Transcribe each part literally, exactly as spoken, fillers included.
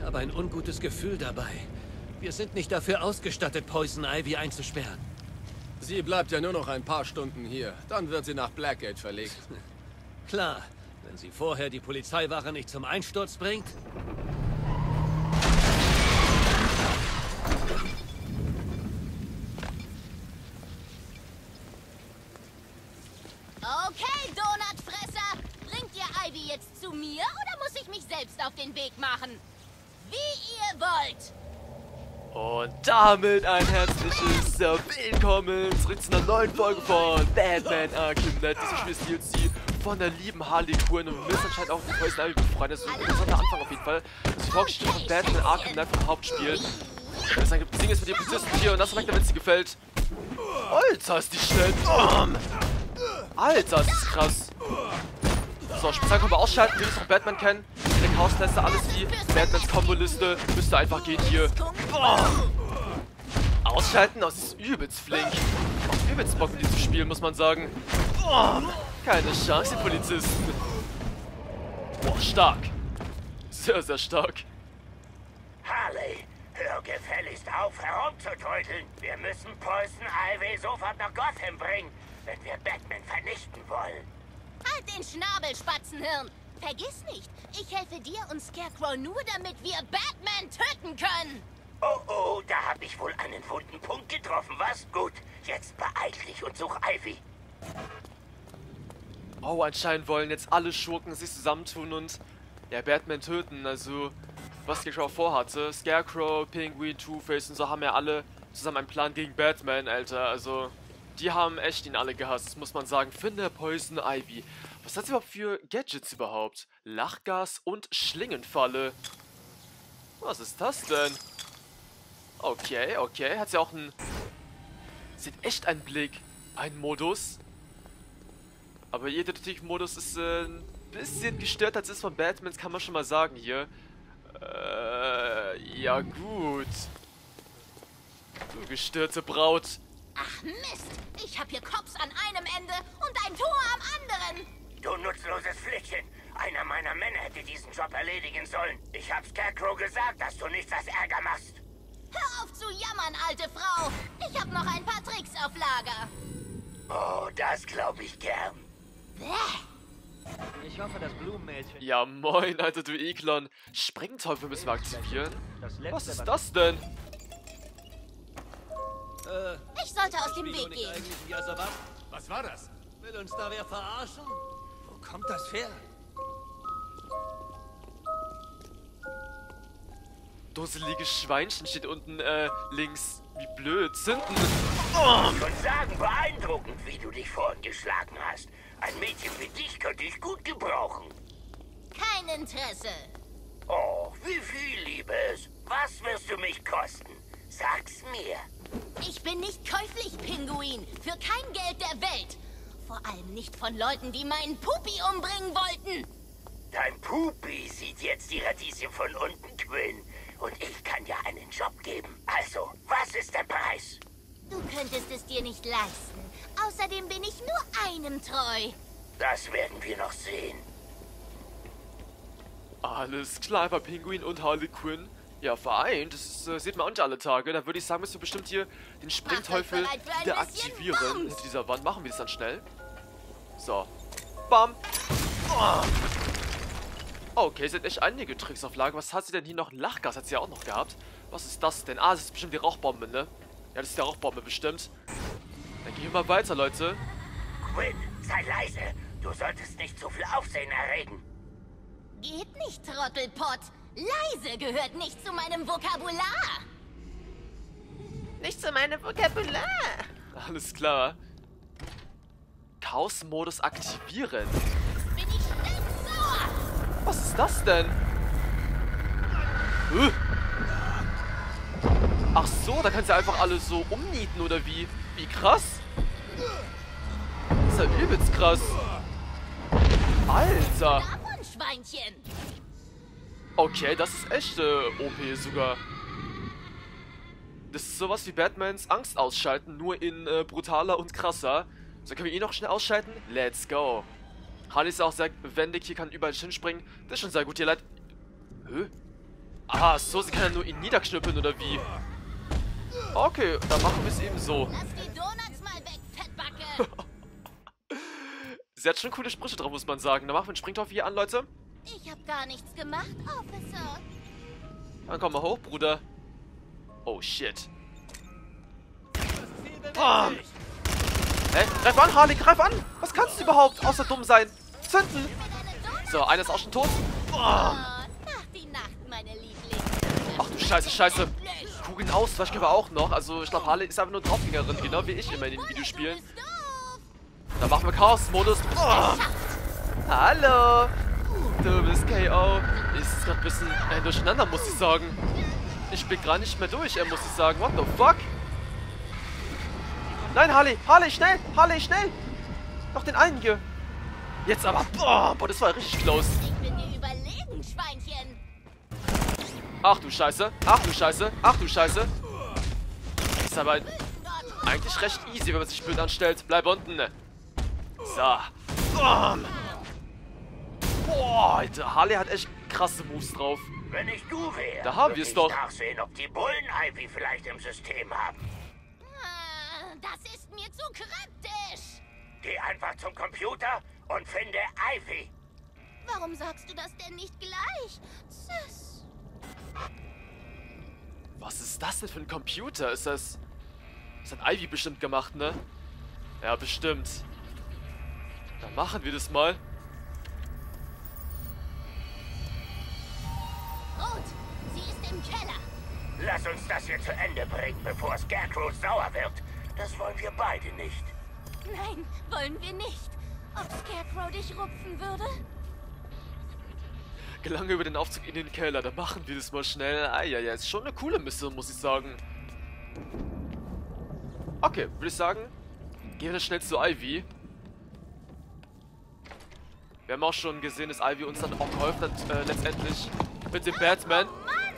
habe ein ungutes Gefühl dabei. Wir sind nicht dafür ausgestattet, Poison Ivy einzusperren. Sie bleibt ja nur noch ein paar Stunden hier. Dann wird sie nach Blackgate verlegt. Klar, wenn sie vorher die Polizeiwache nicht zum Einsturz bringt. Okay, Donutfresser. Bringt ihr Ivy jetzt zu mir oder muss ich mich selbst auf den Weg machen? Wie ihr wollt. Und damit ein herzliches Willkommen zurück zu einer neuen Folge von Batman Arkham Knight. Dieses Spiel ist D L C von der lieben Harley Quinn und wir müssen anscheinend auch die Poison Ivy befreien. Das ist ein interessanter Anfang auf jeden Fall. Das ist die Vorgeschichte von Batman Arkham Knight vom Hauptspiel. Das Ding ist mit den Polizisten hier und das merkt er, wenn es dir gefällt. Alter, ist die schnell. Alter, ist das krass. So, Spezialkombo ausschalten, wie wir es von Batman kennen. Der Chaos-Tester, alles wie Batmans Komboliste. Müsste einfach gehen hier. Oh. Ausschalten, das ist übelst flink. Macht übelst Bock mit diesem Spiel, muss man sagen. Oh. Keine Chance, die Polizisten. Boah, stark. Sehr, sehr stark. Harley, hör gefälligst auf, herumzuteuteln. Wir müssen Poison Ivy sofort nach Gotham bringen, wenn wir Batman vernichten wollen. Halt den Schnabel, Spatzenhirn! Vergiss nicht, ich helfe dir und Scarecrow nur, damit wir Batman töten können! Oh oh, da hab ich wohl einen wunden Punkt getroffen, was? Gut, jetzt beeil dich und such Ivy. Oh, anscheinend wollen jetzt alle Schurken sich zusammentun und ja, Batman töten. Also, was Scarecrow vorhatte. Scarecrow, Penguin, Two-Face und so haben ja alle zusammen einen Plan gegen Batman, Alter. Also, die haben echt ihn alle gehasst, muss man sagen. Finde Poison Ivy. Was hat sie überhaupt für Gadgets überhaupt? Lachgas und Schlingenfalle. Was ist das denn? Okay, okay. Hat sie auch einen... Sie hat echt einen Blick. Einen Modus. Aber ihr Detektivmodus ist äh, ein bisschen gestört, als ist von Batmans, kann man schon mal sagen hier. Äh, ja gut. Du gestörte Braut. Ach Mist, ich hab hier Cops an einem Ende und ein Tor am anderen. Du nutzloses Flittchen. Einer meiner Männer hätte diesen Job erledigen sollen. Ich hab Scarecrow gesagt, dass du nichts als Ärger machst. Hör auf zu jammern, alte Frau. Ich hab noch ein paar Tricks auf Lager. Oh, das glaube ich gern. Bäh. Ich hoffe, das Blumenmädchen... Ja moin, Alter, du Eklon. Sprengteufel müssen wir aktivieren. Das letzte, Was ist das denn? Äh, Ich sollte aus dem Spiel Weg nicht gehen. eigentlich, also was? Was war das? Will uns da wer verarschen? Wo kommt das her? Dusselige Schweinchen steht unten, äh, links. Wie blöd. Zünden. Ich kann sagen, beeindruckend, wie du dich vorhin geschlagen hast. Ein Mädchen wie dich könnte ich gut gebrauchen. Kein Interesse. Oh, wie viel, Liebes? Was wirst du mich kosten? Sag's mir. Ich bin nicht käuflich, Pinguin. Für kein Geld der Welt. Vor allem nicht von Leuten, die meinen Pupi umbringen wollten. Dein Pupi sieht jetzt die Radieschen von unten, Quinn. Und ich kann dir einen Job geben. Also, was ist der Preis? Du könntest es dir nicht leisten. Außerdem bin ich nur einem treu. Das werden wir noch sehen. Alles klar, einfach Pinguin und Harley Quinn. Ja, vereint. Das äh, sieht man auch nicht alle Tage. Da würde ich sagen, müssen wir bestimmt hier den Springteufel bereit für ein wieder bisschen aktivieren. Bums. Hinter dieser Wand. Machen wir das dann schnell. So. Bam. Oh. Okay, sie hat echt einige Tricks auf Lager. Was hat sie denn hier noch? Lachgas hat sie ja auch noch gehabt. Was ist das denn? Ah, das ist bestimmt die Rauchbombe, ne? Ja, das ist die Rauchbombe bestimmt. Dann gehen wir mal weiter, Leute. Quinn, sei leise. Du solltest nicht zu viel Aufsehen erregen. Geht nicht, Trottelpott. Leise gehört nicht zu meinem Vokabular. Nicht zu meinem Vokabular. Alles klar. Chaos-Modus aktivieren. Bin ich stinksauer. Was ist das denn? Äh. Ach so, da kannst du einfach alle so umnieten, oder wie? Wie krass. Das ist ja übelst krass. Alter. Davon, Schweinchen. Okay, das ist echt äh, O P sogar. Das ist sowas wie Batmans Angst ausschalten, nur in äh, brutaler und krasser. So, können wir ihn noch schnell ausschalten? Let's go. Harley ist auch sehr wendig, hier kann überall hinspringen. Das ist schon sehr gut, hier leid. Hä? Ah, so, sie kann ja nur ihn niederknüppeln, oder wie? Okay, dann machen wir es eben so. Lass die Donuts mal weg, Fettbacke. Sie hat schon coole Sprüche drauf, muss man sagen. Dann machen wir einen Springtopf hier an, Leute. Ich hab gar nichts gemacht, Officer. Dann komm mal hoch, Bruder. Oh, shit. Bam! Hä? Greif an, Harley, greif an! Was kannst du überhaupt, außer dumm sein? Zünden! So, einer ist auch schon tot. Oh, Nacht die Nacht, meine Lieblinge. Ach du Scheiße, Scheiße. Kugeln aus, vielleicht können wir auch noch. Also, ich glaube, Harley ist einfach nur Draufgängerin, genau wie ich immer in den Videospielen. Dann machen wir Chaos-Modus. Oh. Hallo! Du bist K O. Ist gerade ein bisschen äh, durcheinander, muss ich sagen. Ich blick gar nicht mehr durch, äh, muss ich sagen. What the fuck? Nein, Harley! Harley, schnell! Harley, schnell! Noch den einen hier. Jetzt aber. Boah, boah, das war richtig close. Ich bin dir überlegen, Schweinchen. Ach du Scheiße. Ach du Scheiße. Ach du Scheiße. Ist aber eigentlich recht easy, wenn man sich blöd anstellt. Bleib unten. So. Bam. Boah, Alter. Harley hat echt krasse Moves drauf. Wenn ich du wäre, Da haben würde wir es ich doch. nachsehen, ob die Bullen Ivy vielleicht im System haben. Ah, das ist mir zu kryptisch. Geh einfach zum Computer und finde Ivy. Warum sagst du das denn nicht gleich? Sis. Was ist das denn für ein Computer? Ist das... Das hat Ivy bestimmt gemacht, ne? Ja, bestimmt. Dann machen wir das mal. Rot, sie ist im Keller. Lass uns das hier zu Ende bringen, bevor Scarecrow sauer wird. Das wollen wir beide nicht. Nein, wollen wir nicht. Ob Scarecrow dich rupfen würde? Gelange über den Aufzug in den Keller. Dann machen wir das mal schnell. Ah, ja, ja, ist schon eine coole Mission, muss ich sagen. Okay, würde ich sagen, gehen wir schnell zu Ivy. Wir haben auch schon gesehen, dass Ivy uns dann auch geholfen hat, äh, letztendlich mit dem Batman. Oh Mann!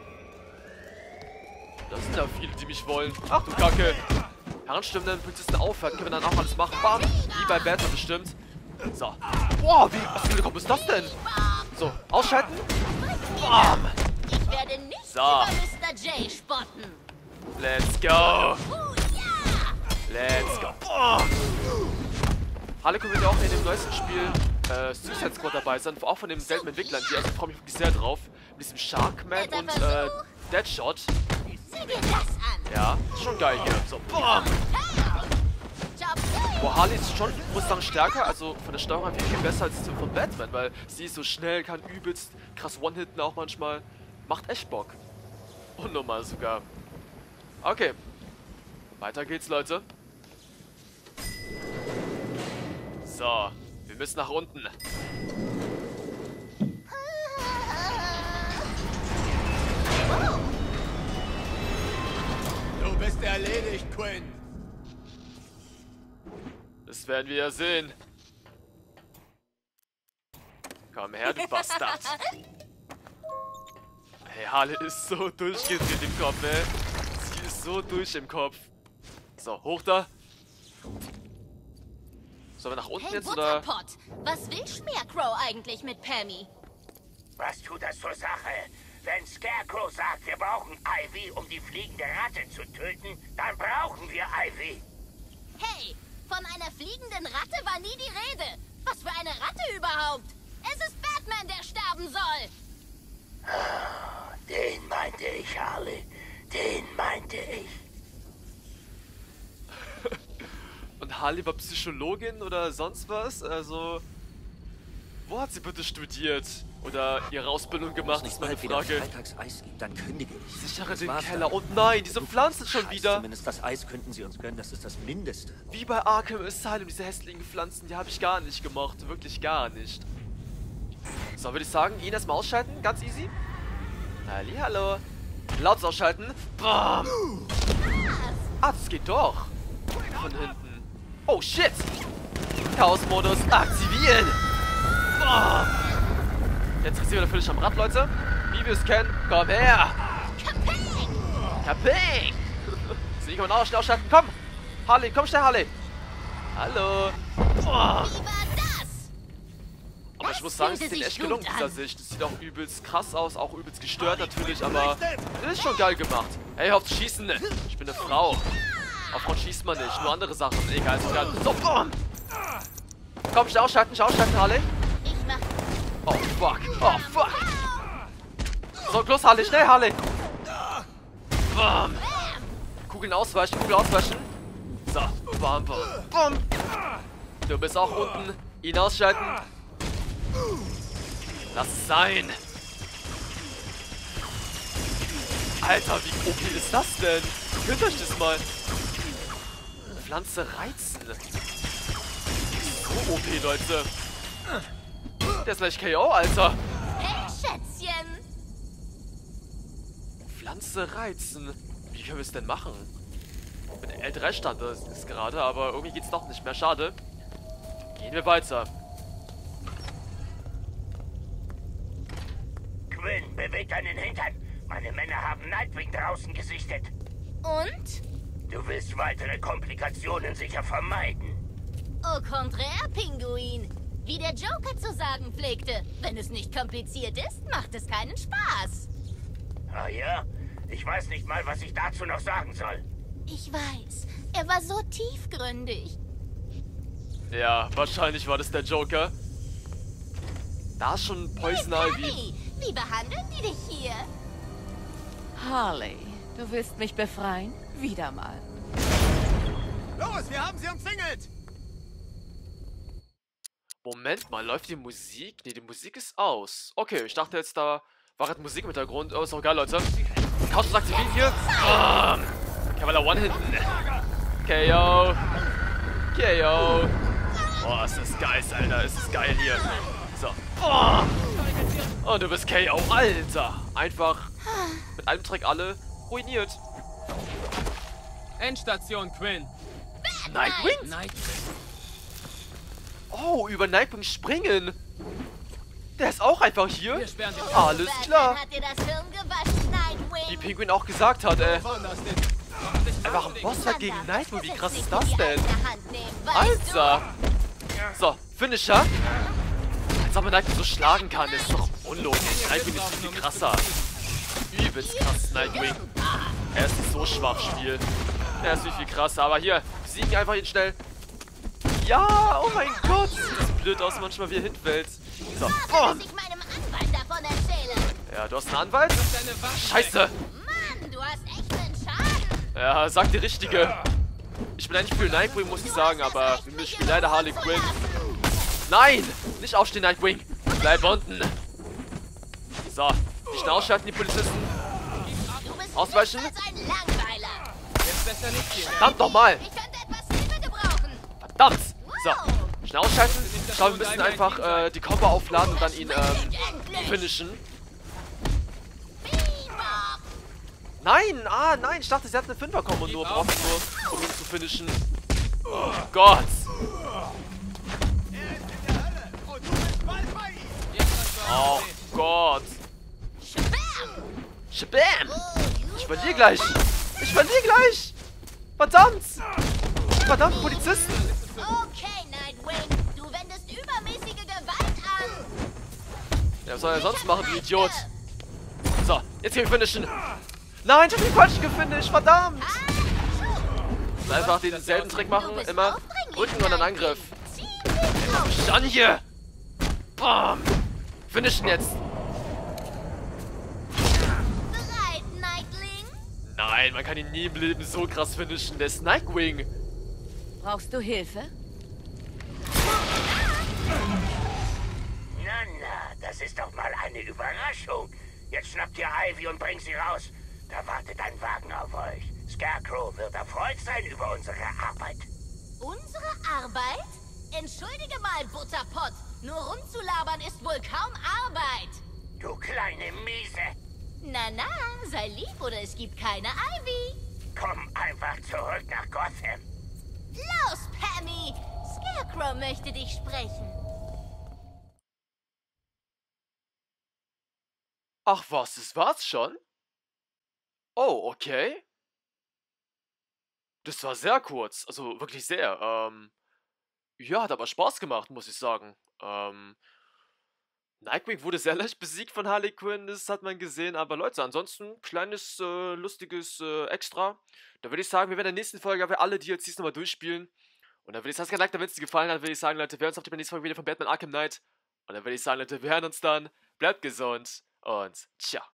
Das sind ja viele, die mich wollen. Ach du Kacke. Herrenstimmenden Polizisten aufhört, können wir dann auch alles machen. Bam! Wie bei Batman bestimmt. So. Boah, wie, was für eine Kombo ist das denn? So, ausschalten. Bam! Ich werde nicht So. über Mister J spotten. Let's go. Oh ja! Let's go. Bam! Harley können wir auch in dem neuesten Spiel äh, Suicide Squad dabei sein. Auch von demselben Entwicklern hier. Also ich freue mich wirklich sehr drauf. Mit diesem Sharkman und äh, Deadshot. Sieh dir das an. Ja, ist schon geil hier. So, bam! Boah, Harley ist schon, muss ich sagen, stärker, also von der Steuerung viel, viel besser als die von Batman, weil sie ist so schnell, kann übelst krass One-Hitten auch manchmal. Macht echt Bock. Unnormal sogar. Okay. Weiter geht's, Leute. So, wir müssen nach unten. Du bist erledigt, Quinn. Das werden wir ja sehen. Komm her, du Bastard. Hey, Harley ist so durchgedreht im Kopf, ey. Sie ist so durch im Kopf. So, hoch da. Sollen wir nach unten Hey, jetzt, oder? Butterpot, was will Scarecrow eigentlich mit Pammy? Was tut das zur Sache? Wenn Scarecrow sagt, wir brauchen Ivy, um die fliegende Ratte zu töten, dann brauchen wir Ivy. Hey, von einer fliegenden Ratte war nie die Rede. Was für eine Ratte überhaupt? Es ist Batman, der sterben soll. Den meinte ich, Harley. Den meinte ich. Und Harley war Psychologin oder sonst was? Also, wo hat sie bitte studiert? Oder ihre Ausbildung gemacht, ist meine Frage. Freitags Eis gibt, dann kündige ich. Sichere Das den war's Keller. dann. Oh nein, diese Pflanzen schon Scheiße, wieder. Zumindest das Eis könnten sie uns gönnen, das ist das Mindeste. Wie bei Arkham Asylum, diese hässlichen Pflanzen, die habe ich gar nicht gemocht. Wirklich gar nicht. So, würde ich sagen, ihn erstmal ausschalten. Ganz easy. Hallihallo. Laut ausschalten. Bam. Ah, das geht doch. Von hinten. Oh, shit. Chaos-Modus aktivieren. Bam. Jetzt sind wir da völlig am Rad, Leute. Wie wir es kennen. Komm her. Kaping. So, ich kann man auch schnell ausschalten. Komm. Harley, komm schnell, Harley. Hallo. Bam. Wie war das? Aber ich muss sagen, es fühlte ist denen sich echt gelungen, gut dieser an. Sicht. Das sieht auch übelst krass aus, auch übelst gestört natürlich, aber ist schon geil gemacht. Hey, hör auf zu schießen. Ich bin eine Frau. Auf Frauen schießt man nicht, nur andere Sachen. Egal, ist egal. So, boom. Komm, schnell ausschalten, schnell ausschalten, Harley. Ich mach... Oh, fuck. Oh, fuck. So, los, Harley, schnell, Harley. Bam. Kugeln ausweichen, Kugeln ausweichen. So, bam, bam, bam. Du bist auch unten. Ihn ausschalten. Lass es sein. Alter, wie O P ist das denn? Hört euch das mal. Pflanze reizen. So O P, Leute. Der ist gleich K O, Alter. Hey, Schätzchen. Pflanze reizen. Wie können wir es denn machen? Mit L drei stand das ist gerade, aber irgendwie geht's doch nicht mehr. Schade. Gehen wir weiter. Quinn, beweg deinen Hintern. Meine Männer haben Nightwing draußen gesichtet. Und? Du willst weitere Komplikationen sicher vermeiden. Au contraire, Pinguin. Wie der Joker zu sagen pflegte, wenn es nicht kompliziert ist, macht es keinen Spaß. Ah ja? Ich weiß nicht mal, was ich dazu noch sagen soll. Ich weiß, er war so tiefgründig. Ja, wahrscheinlich war das der Joker. Da ist schon Poison Ivy. Hey, wie behandeln die dich hier? Harley, du willst mich befreien? Wieder mal. Los, wir haben sie umzingelt! Moment mal, läuft die Musik? Ne, die Musik ist aus. Okay, ich dachte jetzt, da war halt Musik im Hintergrund. Oh, ist auch geil, Leute. Couch aktivieren hier. Bam! Okay, weil er One hinten. K O. K O. Boah, ist das geil, Alter. Ist das geil hier. So. Oh. Und du bist K O, Alter. Einfach mit einem Trick alle ruiniert. Endstation, Quinn. Nightwing? Nightwing. Oh, über Nightwing springen. Der ist auch einfach hier. Wir sperren den Alles Batman klar. hat dir das Hirn gewaschen, Nightwing. Wie Pinguin auch gesagt hat, ey. Besonders den... Einfach ein Bossfight gegen Nightwing. Wie krass ist das Nicht in die denn? eigene Hand nehmen, weißt Alter. So, Finisher. Als ob man Nightwing so schlagen kann, das ist doch unlogisch. Nightwing ist viel krasser. Übelst krass, Nightwing. Er ist so schwach, Spiel. Er ist viel, viel krasser. Aber hier, besiegen einfach ihn schnell. Ja, oh mein Gott. Sieht das blöd aus manchmal, wie er hinfällt. So, du? boom. Dass ich meinem Anwalt davon erzähle. Ja, du hast einen Anwalt? Deine Waffen Scheiße. Mann, du hast echt einen Schaden. Ja, sag die Richtige. Ich bin eigentlich für Nightwing, muss ich sagen, aber für mich spielt leider Harley Quinn. Nein! Nicht aufstehen, Nightwing! Bleib unten! So, die schnell ausschalten, die Polizisten. Du bist Ausweichen. nichts als ein Langweiler. Jetzt besser nicht hier. Verdammt nochmal! Ich könnte etwas Hilfe gebrauchen. Verdammt! So, schnell ausschalten. Ich glaube, wir müssen einfach äh, die Combo aufladen und dann ihn ähm, Endlich. finishen. Bebop. Nein! Ah, nein! Ich dachte, sie hat eine Fünfer-Kombo nur braucht nur, um ihn zu finishen. Oh Gott! Oh Gott! Shabam. Shabam! Oh, you Ich verliere gleich! Ich verliere gleich! Verdammt! Verdammt, Polizisten! Okay, Nightwing. Du wendest übermäßige Gewalt an. Ja, was soll er sonst machen, du Idiot? So, jetzt hier finishen! Nein, ich hab ihn falsch gefinisht, verdammt! Einfach denselben Trick machen, immer Rücken und dann Angriff. Schon hier! Bam! Finishen jetzt! Bereit, Nightling? Nein, man kann ihn nie im Leben so krass finishen. Der ist Nightwing. Brauchst du Hilfe? Na, na, das ist doch mal eine Überraschung. Jetzt schnappt ihr Ivy und bringt sie raus. Da wartet ein Wagen auf euch. Scarecrow wird erfreut sein über unsere Arbeit. Unsere Arbeit? Entschuldige mal, Butterpott. Nur rumzulabern ist wohl kaum Arbeit. Du kleine Miese. Na na, sei lieb oder es gibt keine Ivy. Komm einfach zurück nach Gotham. Los, Pammy! Scarecrow möchte dich sprechen. Ach was, das war's schon? Oh, okay. Das war sehr kurz. Also wirklich sehr. Ähm, ja, hat aber Spaß gemacht, muss ich sagen. Ähm, Nightwing wurde sehr leicht besiegt von Harley Quinn, das hat man gesehen. Aber Leute, ansonsten, kleines, äh, lustiges äh, Extra. Da würde ich sagen, wir werden in der nächsten Folge aber alle D L Cs nochmal durchspielen. Und dann würde ich sagen, wenn es dir gefallen hat, würde ich sagen, Leute, wir hören uns auf die nächste Folge wieder von Batman Arkham Knight. Und dann würde ich sagen, Leute, wir hören uns dann. Bleibt gesund und ciao.